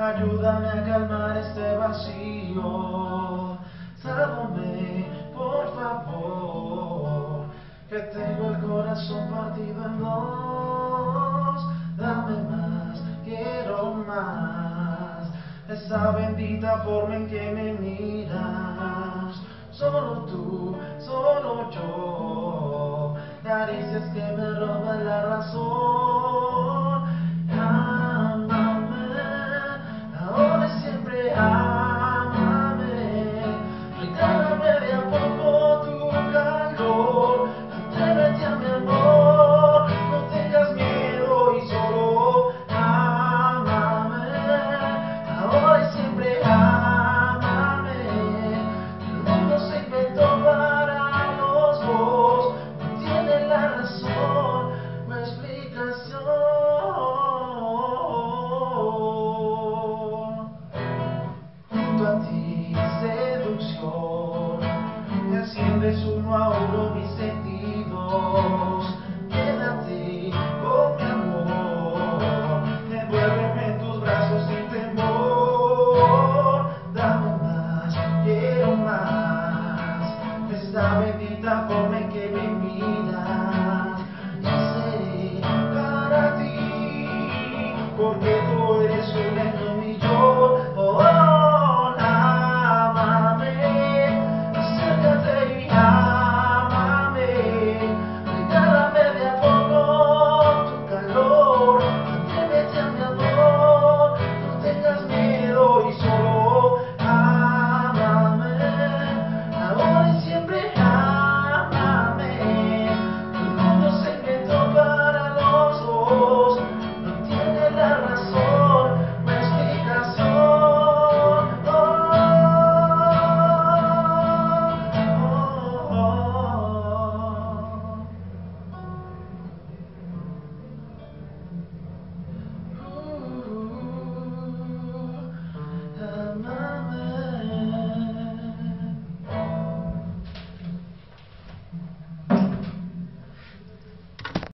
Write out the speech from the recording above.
ayúdame a calmar este vacío. Sálvame, por favor, que tengo el corazón partido en dos. Dame más, quiero más, esa bendita forma en que me miras. Solo tú, solo yo, caricias que me roban la razón.